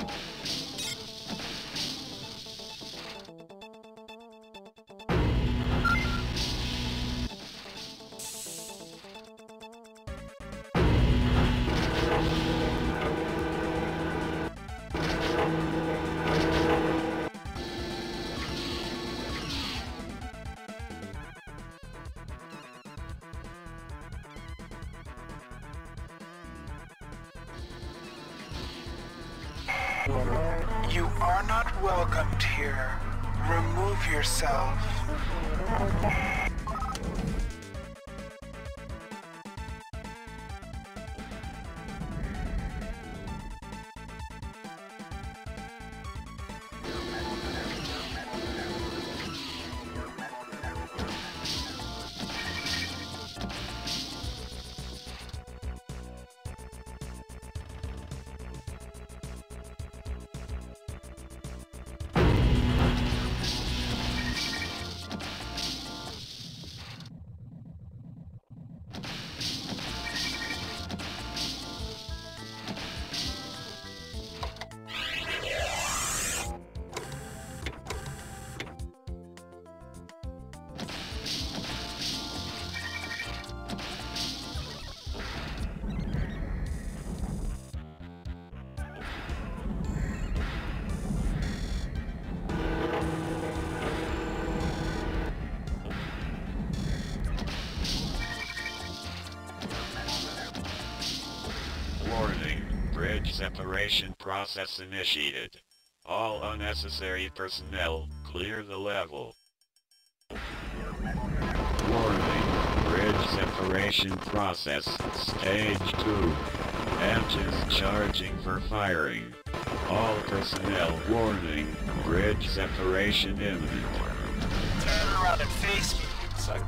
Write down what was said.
You are not welcomed here. Remove yourself. Warning, bridge separation process initiated. All unnecessary personnel, clear the level. Warning, bridge separation process, stage 2. Engines charging for firing. All personnel, warning, bridge separation imminent. Turn around and face me, son.